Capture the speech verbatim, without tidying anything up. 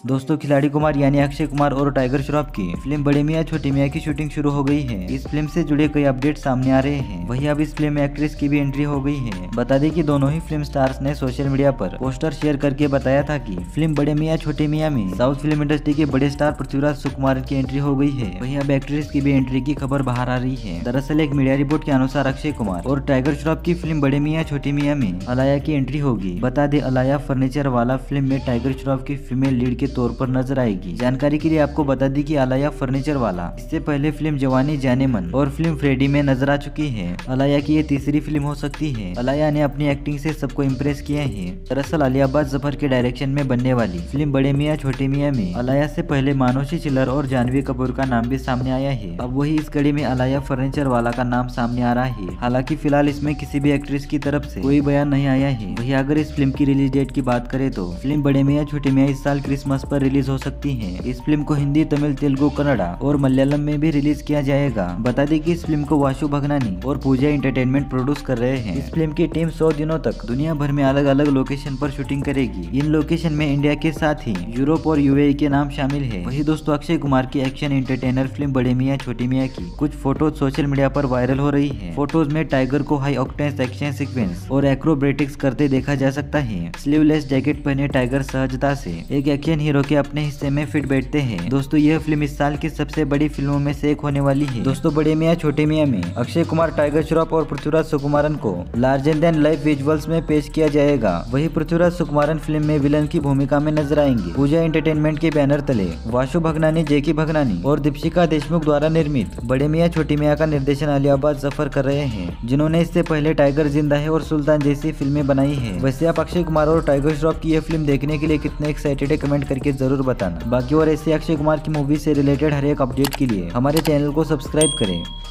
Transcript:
दोस्तों खिलाड़ी कुमार यानी अक्षय कुमार और टाइगर श्रॉफ की फिल्म बड़े मियां छोटे मियां की शूटिंग शुरू हो गई है। इस फिल्म से जुड़े कई अपडेट सामने आ रहे हैं। वहीं अब इस फिल्म में एक्ट्रेस की भी एंट्री हो गई है। बता दें कि दोनों ही फिल्म स्टार्स ने सोशल मीडिया पर पोस्टर शेयर करके बताया था कि फिल्म बड़े मियां छोटे मियां में साउथ फिल्म इंडस्ट्री के बड़े स्टार पृथ्वीराज सुकुमारन की एंट्री हो गई है। वहीं अब एक्ट्रेस की भी एंट्री की खबर बाहर आ रही है। दरअसल एक मीडिया रिपोर्ट के अनुसार अक्षय कुमार और टाइगर श्रॉफ की फिल्म बड़े मियां छोटे मियां में अलाया की एंट्री होगी। बता दें अलाया फर्नीचर वाला फिल्म में टाइगर श्रॉफ की फीमेल लीड के तौर पर नजर आएगी। जानकारी के लिए आपको बता दी कि अलाया फर्नीचर वाला इससे पहले फिल्म जवानी जाने मन और फिल्म फ्रेडी में नजर आ चुकी है। अलाया की ये तीसरी फिल्म हो सकती है। अलाया ने अपनी एक्टिंग से सबको इम्प्रेस किया है। दरअसल आलिया भट्ट जफर के डायरेक्शन में बनने वाली फिल्म बड़े मियां छोटे मियां में अलाया से पहले मानुषी चिल्लर और जानवी कपूर का नाम भी सामने आया है। अब वही इस कड़ी में अलाया फर्नीचर वाला का नाम सामने आ रहा है। हालांकि फिलहाल इसमें किसी भी एक्ट्रेस की तरफ से कोई बयान नहीं आया है। वही अगर इस फिल्म की रिलीज डेट की बात करें तो फिल्म बड़े मियां छोटे मियां इस साल क्रिसमस पर रिलीज हो सकती है। इस फिल्म को हिंदी, तमिल, तेलुगु, कन्नड़ा और मलयालम में भी रिलीज किया जाएगा। बता दें कि इस फिल्म को वाशु भगनानी और पूजा एंटरटेनमेंट प्रोड्यूस कर रहे हैं। इस फिल्म की टीम सौ दिनों तक दुनिया भर में अलग अलग लोकेशन पर शूटिंग करेगी। इन लोकेशन में इंडिया के साथ ही यूरोप और यूएई के नाम शामिल है। वही दोस्तों अक्षय कुमार की एक्शन एंटरटेनर फिल्म बड़े मियां छोटे मियां की कुछ फोटोज सोशल मीडिया पर वायरल हो रही है। फोटोज में टाइगर को हाई ऑक्टेन एक्शन सीक्वेंस और एक्रोबेटिक्स करते देखा जा सकता है। स्लीवलेस जैकेट पहने टाइगर सहजता से एक एक्शन हीरो के अपने हिस्से में फिट बैठते हैं। दोस्तों यह फिल्म इस साल की सबसे बड़ी फिल्मों में से एक होने वाली है। दोस्तों बड़े मियां छोटे मियां में अक्षय कुमार, टाइगर श्रॉफ और पृथ्वीराज सुकुमारन को लार्जर देन लाइफ विजुअल्स में पेश किया जाएगा। वही पृथ्वीराज सुकुमारन फिल्म में विलन की भूमिका में नजर आएंगे। पूजा एंटरटेनमेंट के बैनर तले वाशु भगनानी, जेकी भगनानी और दीपिका देशमुख द्वारा निर्मित बड़े मियां छोटे मियां का निर्देशन आलिया भट्ट जफर कर रहे हैं, जिन्होंने इससे पहले टाइगर जिंदा है और सुल्तान जैसी फिल्में बनाई है। वैसे आप अक्षय कुमार और टाइगर श्रॉफ की यह फिल्म देखने के लिए कितने एक्साइटेड है कमेंट करके जरूर बताना। बाकी और ऐसे अक्षय कुमार की मूवी से रिलेटेड हर एक अपडेट के लिए हमारे चैनल को सब्सक्राइब करें।